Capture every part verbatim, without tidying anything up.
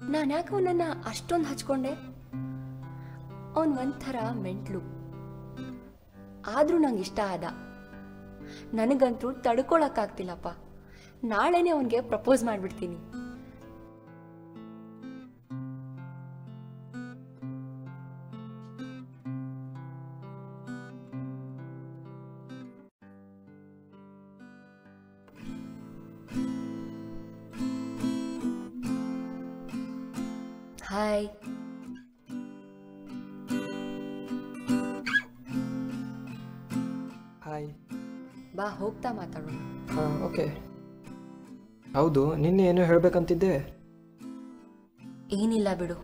ನಾನು ಯಾಕೆ ಅವನನ್ನ ಅಷ್ಟೊಂದು ಹಚ್ಕೊಂಡೆ? ಅವನ್ ಒಂಥರ ಮೆಂಟ್ಲು, ಆದ್ರೂ ನಂಗೆ ಇಷ್ಟ ಆದ. ನನಗಂತೂ ತಡ್ಕೊಳಕ್ಕಾಗ್ತಿಲ್ಲಪ್ಪ. ನಾಳೆನೇ ಅವನಿಗೆ ಪ್ರಪೋಸ್ ಮಾಡ್ಬಿಡ್ತೀನಿ. ಹಾಯ್. ಹಾಯ್. ಬಾ ಹೋಗ್ತಾ ಮಾತಾಡೋಣ. ಹಾಂ ಓಕೆ. ಹೌದು, ನಿನ್ನೆ ಏನೋ ಹೇಳ್ಬೇಕಂತಿದ್ದೆ. ಏನಿಲ್ಲ ಬಿಡು.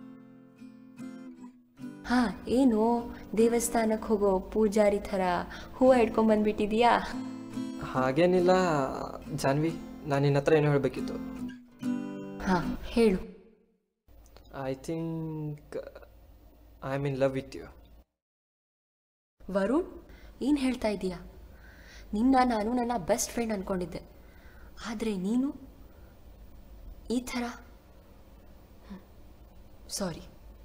ಹಾ, ಏನು ದೇವಸ್ಥಾನಕ್ಕೆ ಹೋಗೋ ಪೂಜಾರಿ ಥರ ಹೂವು ಹಿಡ್ಕೊಂಡ್ಬಂದ್ಬಿಟ್ಟಿದೀಯಾ? ಹಾಗೇನಿಲ್ಲ ಜಾನ್ವಿ, ನಾನು ನಿನ್ನ ಹತ್ರ ಏನೋ ಹೇಳಬೇಕಿತ್ತು. ಹಾ ಹೇಳು. I think I am in love with you. Varun, ಏನು ಹೇಳ್ತಾ ಇದ್ದೀಯಾ? ನಿನ್ನ ನಾನು ನನ್ನ ಬೆಸ್ಟ್ ಫ್ರೆಂಡ್ ಅಂದ್ಕೊಂಡಿದ್ದೆ, ಆದರೆ ನೀನು ಈ ಥರ. ಸಾರಿ.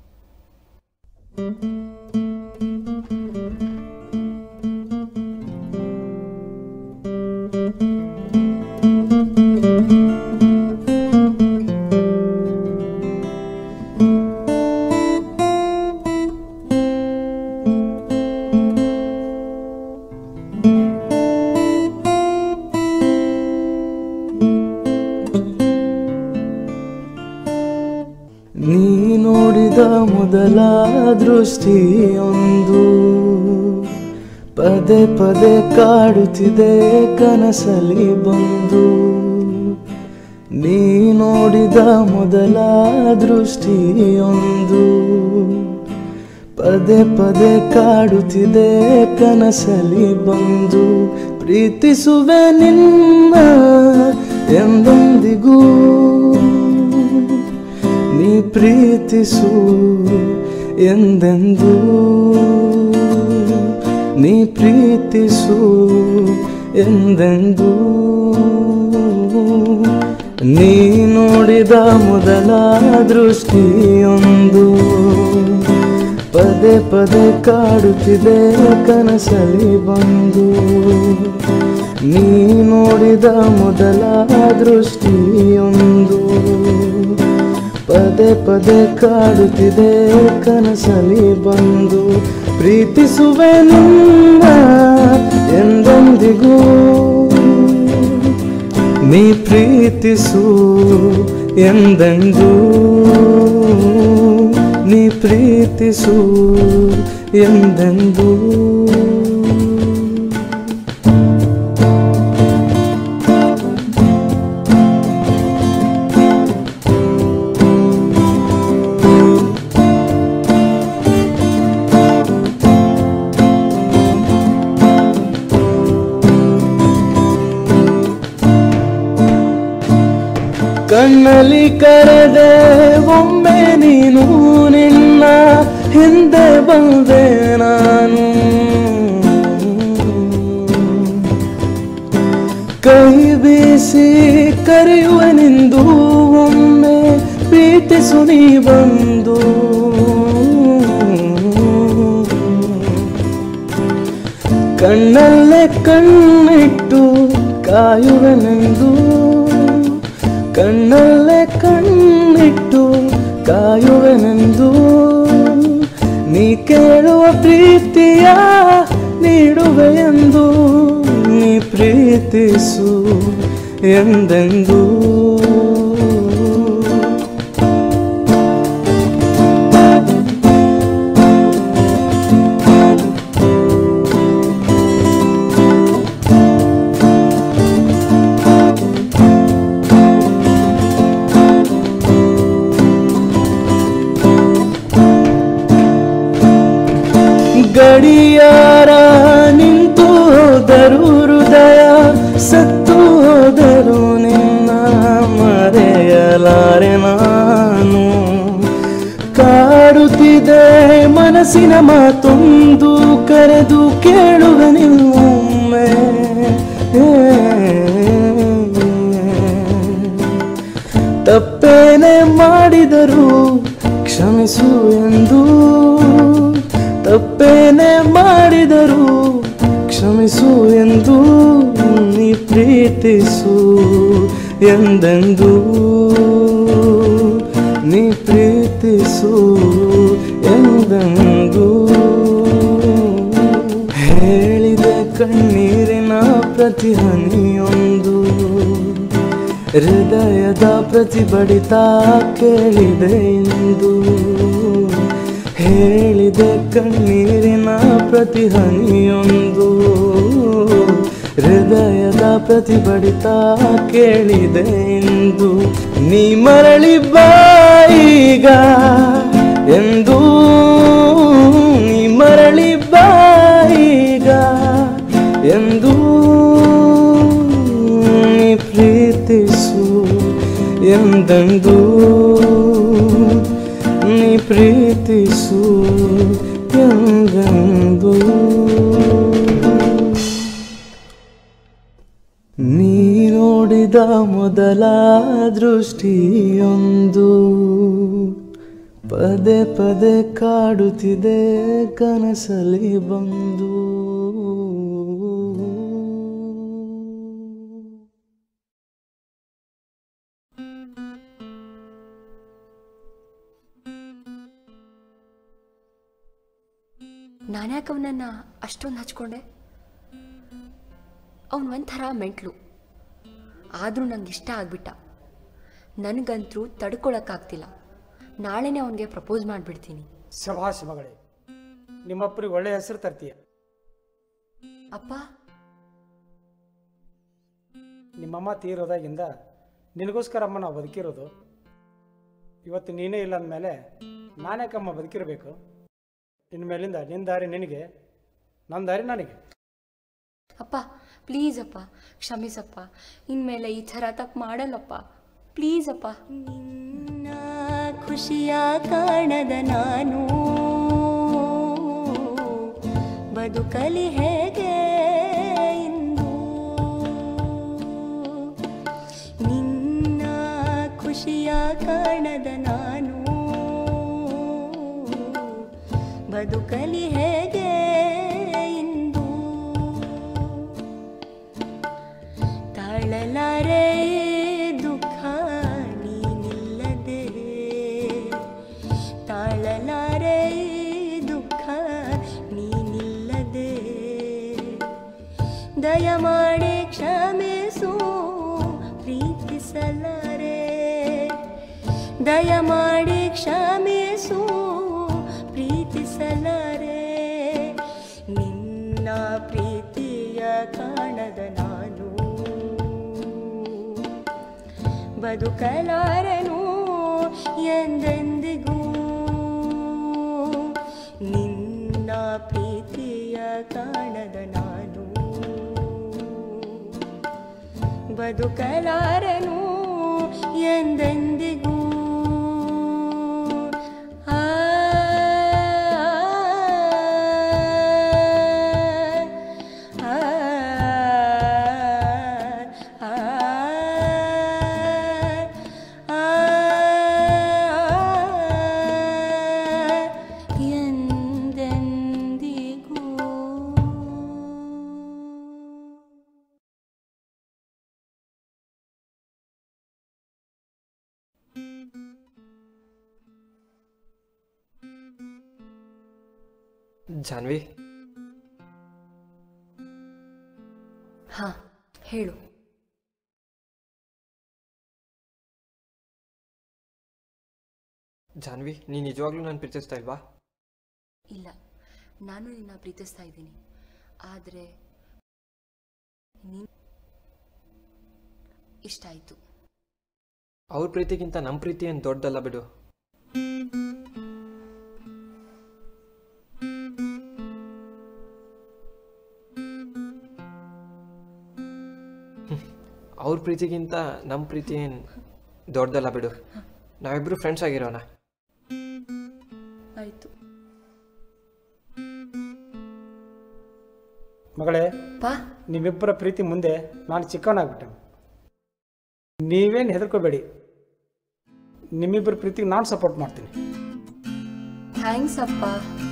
ನೀ ನೋಡಿದ ಮೊದಲ ದೃಷ್ಟಿಯೊಂದು ಪದೇ ಪದೇ ಕಾಡುತ್ತಿದೆ ಕನಸಲಿ ಬಂದು. ನೀ ನೋಡಿದ ಮೊದಲ ದೃಷ್ಟಿಯೊಂದು ಪದೇ ಪದೇ ಕಾಡುತ್ತಿದೆ ಕನಸಲಿ ಬಂದು. ಪ್ರೀತಿಸುವೆ ನಿನ್ನ ಎಂದೆಂದಿಗೂ, ನೀ ಪ್ರೀತಿಸು ಎಂದೆಂದೂ, ನೀ ಪ್ರೀತಿಸು ಎಂದೆಂದೂ. ನೀ ನೋಡಿದ ಮೊದಲ ದೃಷ್ಟಿಯೊಂದು ಪದೇ ಪದೇ ಕಾಡುತ್ತಿದೆ ಕನಸಲಿ ಬಂದು. ನೀ ನೋಡಿದ ಮೊದಲ ದೃಷ್ಟಿಯೊಂದು ಪದೇ ಪದೇ ಕಾಡುತ್ತಿದೆ ಕನಸಲಿ ಬಂದು. ಪ್ರೀತಿಸುವೆ ನಿನ್ನ ಎಂದೆಂದಿಗೂ, ನೀ ಪ್ರೀತಿಸು ಎಂದೆಂದೂ, ನೀ ಪ್ರೀತಿಸು ಎಂದೆಂದೂ. ಕಣ್ಣಲ್ಲಿ ಕರೆದೆ ಒಮ್ಮೆ ನೀನು, ನಿನ್ನ ಹಿಂದೆ ಬಂದೆ ನಾನು. ಕೈ ಬೀಸಿ ಕರೆಯುವನೆಂದು ಒಮ್ಮೆ ಪ್ರೀತಿಸು ನೀ ಬಂದು. ಕಣ್ಣಲ್ಲೇ ಕಣ್ಣಿಟ್ಟು ಕಾಯುವನೆಂದು, ಕಣ್ಣಲ್ಲೇ ಕಣ್ಣಿಟ್ಟು ಕಾಯುವೆನೆಂದು. ನೀ ಕೇಳುವ ಪ್ರೀತಿಯ ನೀಡುವೆ ಎಂದು, ನೀ ಪ್ರೀತಿಸು ಎಂದೆಂದೂ. ಗಡಿಯಾರ ನಿಂತು ಹೋದರು, ಹೃದಯ ಸತ್ತು ಹೋದರು, ನಿನ್ನ ಮರೆಯಲಾರೆ ನಾನು. ಕಾಡುತ್ತಿದೆ ಮನಸ್ಸಿನ ಮಾತೊಂದು, ಕರೆದು ಕೇಳುವೆ ನಿನ್ನೊಮ್ಮೆ. ತಪ್ಪೇನೆ ಮಾಡಿದ ಎಂದು ನೀ ಪ್ರೀತಿಸು ಎಂದೆಂದು ನೀ ಪ್ರೀತಿಸು ಎಂದೆಂದು ಹೇಳಿದೆ ಕಣ್ಣೀರಿನ ಪ್ರತಿ ಹನಿಯೊಂದು ಹೃದಯದ ಪ್ರತಿ ಬಡಿತ ಕೇಳಿದೆ ಎಂದು ಹೇಳಿದೆ ಕಣ್ಣೀರಿನ ಪ್ರತಿ ಹನಿಯೊಂದು ಹೃದಯದ ಪ್ರತಿ ಬಡಿತ ಕೇಳಿದೆ ಎಂದು ನೀ ಮರಳಿ ಬಾಯಿಗ ಎಂದು ನೀ ಮರಳಿ ಬಾಯಿಗ ಎಂದು ನೀ ಪ್ರೀತಿಸು ಎಂದೆಂದು ನೀ ಪ್ರೀತಿಸು ಎಂದೆಂದು ನೀ ನೋಡಿದ ಮೊದಲ ದೃಷ್ಟಿಯೊಂದು ಪದೇ ಪದೇ ಕಾಡುತ್ತಿದೆ ಕನಸಲಿ ಬಂದು ನಾನ್ಯಾಕೆ ಅವನನ್ನು ಅಷ್ಟೊಂದು ಹಚ್ಕೊಂಡೆ? ಅವನು ಒಂಥರ ಮೆಂಟ್ಲು, ಆದರೂ ನಂಗೆ ಇಷ್ಟ ಆಗ್ಬಿಟ್ಟ. ನನಗಂತೂ ತಡ್ಕೊಳಕ್ಕಾಗ್ತಿಲ್ಲ. ನಾಳೆನೇ ಅವನಿಗೆ ಪ್ರಪೋಸ್ ಮಾಡಿಬಿಡ್ತೀನಿ. ಶಭಾಷ್ ಮಗಳೇ, ನಿಮ್ಮಪ್ಪರಿಗೆ ಒಳ್ಳೆಯ ಹೆಸರು ತರ್ತೀಯ. ಅಪ್ಪ, ನಿಮ್ಮಮ್ಮ ತೀರೋದಾಗಿಂದ ನಿನಗೋಸ್ಕರ ಅಮ್ಮ ನಾವು ಬದುಕಿರೋದು. ಇವತ್ತು ನೀನೇ ಇಲ್ಲ ಅಂದಮೇಲೆ ನಾನ್ಯಾಕಮ್ಮ ಬದುಕಿರಬೇಕು? ಇನ್ನು ಮೇಲಿಂದ ನಿನ್ನ ದಾರಿ ನಿನಗೆ, ನನ್ನ ದಾರಿ ನನಗೆ. ಅಪ್ಪ ಪ್ಲೀಸ್ ಅಪ್ಪ, ಕ್ಷಮಿಸಪ್ಪ. ಇನ್ಮೇಲೆ ಈ ಥರ ತಪ್ಪು ಮಾಡಲ್ಲಪ್ಪ, ಪ್ಲೀಸ್ ಅಪ್ಪ. ನಿನ್ನ ಖುಷಿಯ ಕಾಣದ ನಾನು ಬದುಕಲಿ ಹೇಗೆ ಇಂದು? ನಿನ್ನ ಖುಷಿಯ ಕಾಣದ ನಾನು ಬದುಕಲಿ ಹೇಗೆ ಇಂದು? ತಾಳಲಾರೆ ದುಃಖ ನೀನಿಲ್ಲದೆ, ತಾಳಲಾರೆ ದುಃಖ ನೀನಿಲ್ಲದೆ. ದಯಮಾಡಿ ಕ್ಷಮಿಸು ಪ್ರೀತಿಸಲಾರೆ, ದಯಮಾಡಿ ಕ್ಷಮಿಸು ಪ್ರೀತಿಸಲಾರೆ. ನಿನ್ನ ಪ್ರೀತಿಯ ಕಾಣದ ನಾನು ಬದುಕಲಾರನು ಎಂದೆಂದಿಗೂ. ನಿನ್ನ ಪ್ರೀತಿಯ ಕಾಣದ ನಾನು ಬದುಕಲಾರನು ಎಂದೆಂದಿಗೂ. ಜಾನ್ವಿ, ಹಾ ಹೇಳು. ಜಾನ್ವಿ, ನೀನು ನಿಜವಾಗ್ಲೂ ನಾನು ಪ್ರೀತಿಸ್ತಾ ಇಲ್ವಾ? ಇಲ್ಲ, ನಾನು ನಿನ್ನ ಪ್ರೀತಿಸ್ತಾ ಇದ್ದೀನಿ. ಆದರೆ ನೀನು ಇಷ್ಟ ಆಯಿತು. ಅವ್ರ ಪ್ರೀತಿಗಿಂತ ನಮ್ಮ ಪ್ರೀತಿ ಏನು ದೊಡ್ಡದಲ್ಲ ಬಿಡು. ಅವ್ರ ಪ್ರೀತಿಗಿಂತ ನಮ್ಮ ಪ್ರೀತಿ ಏನು ದೊಡ್ಡದಲ್ಲ ಬಿಡು. ನಾವಿಬ್ರು ಫ್ರೆಂಡ್ಸ್ ಆಗಿರೋಣ. ಆಯಿತು ಮಗಳೇ, ಪಾ, ನಿಮ್ಮಿಬ್ಬರ ಪ್ರೀತಿ ಮುಂದೆ ನಾನು ಚಿಕ್ಕವನಾಗ್ಬಿಟ್ಟೆ. ನೀವೇನು ಹೆದರ್ಕೋಬೇಡಿ, ನಿಮ್ಮಿಬ್ಬರ ಪ್ರೀತಿಗೆ ನಾನು ಸಪೋರ್ಟ್ ಮಾಡ್ತೀನಿ. ಥ್ಯಾಂಕ್ಸ್ ಅಪ್ಪ.